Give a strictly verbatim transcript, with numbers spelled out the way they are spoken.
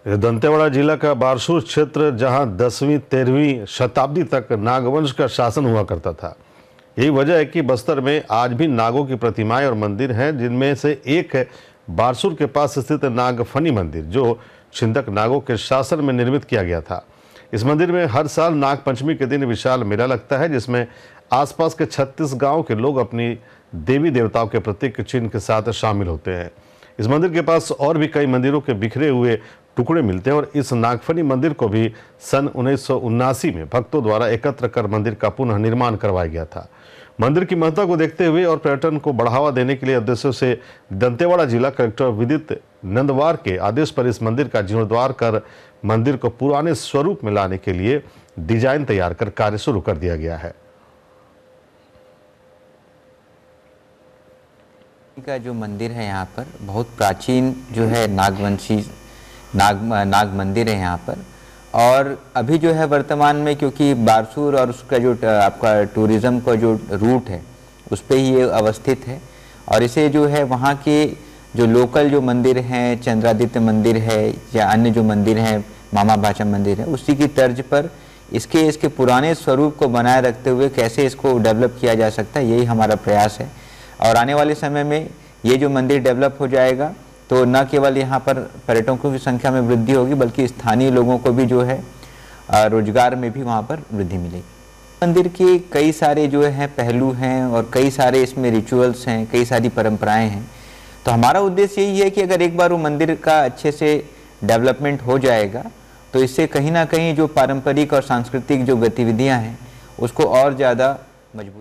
दंतेवाड़ा जिला का बारसूर क्षेत्र जहां दसवीं तेरहवीं शताब्दी तक नागवंश का शासन हुआ करता था। यही वजह है कि बस्तर में आज भी नागों की प्रतिमाएं और मंदिर हैं, जिनमें से एक है बारसूर के पास स्थित नागफनी मंदिर, जो छिंदक नागों के शासन में निर्मित किया गया था। इस मंदिर में हर साल नाग पंचमी के दिन विशाल मेला लगता है, जिसमें आसपास के छत्तीस गाँव के लोग अपनी देवी देवताओं के प्रतीक चिन्ह के साथ शामिल होते हैं। इस मंदिर के पास और भी कई मंदिरों के बिखरे हुए टुकड़े मिलते हैं और इस नागफनी मंदिर को भी सन उन्नीस सौ उन्नासी में भक्तों द्वारा एकत्र कर मंदिर का पुनः निर्माण करवाया गया था। मंदिर की महत्ता को देखते हुए और पर्यटन को बढ़ावा देने के लिए उद्देश्य से दंतेवाड़ा जिला कलेक्टर विदित नंदवार के आदेश पर इस मंदिर का जीर्णोद्धार कर मंदिर को पुराने स्वरूप में लाने के लिए डिजाइन तैयार कर कार्य शुरू कर दिया गया है। का जो मंदिर है यहाँ पर बहुत प्राचीन जो है नागवंशी नाग नाग मंदिर है यहाँ पर। और अभी जो है वर्तमान में क्योंकि बारसूर और उसका जो आपका टूरिज़्म का जो रूट है उस पे ही ये अवस्थित है, और इसे जो है वहाँ के जो लोकल जो मंदिर हैं, चंद्रादित्य मंदिर है या अन्य जो मंदिर हैं, मामा भाचा मंदिर है, उसी की तर्ज पर इसके इसके पुराने स्वरूप को बनाए रखते हुए कैसे इसको डेवलप किया जा सकता है, यही हमारा प्रयास है। और आने वाले समय में ये जो मंदिर डेवलप हो जाएगा तो न केवल यहाँ पर पर्यटकों की संख्या में वृद्धि होगी, बल्कि स्थानीय लोगों को भी जो है रोजगार में भी वहाँ पर वृद्धि मिलेगी। मंदिर के कई सारे जो है पहलू हैं और कई सारे इसमें रिचुअल्स हैं, कई सारी परंपराएं हैं। तो हमारा उद्देश्य यही है कि अगर एक बार वो मंदिर का अच्छे से डेवलपमेंट हो जाएगा तो इससे कहीं ना कहीं जो पारंपरिक और सांस्कृतिक जो गतिविधियाँ हैं उसको और ज़्यादा मजबूत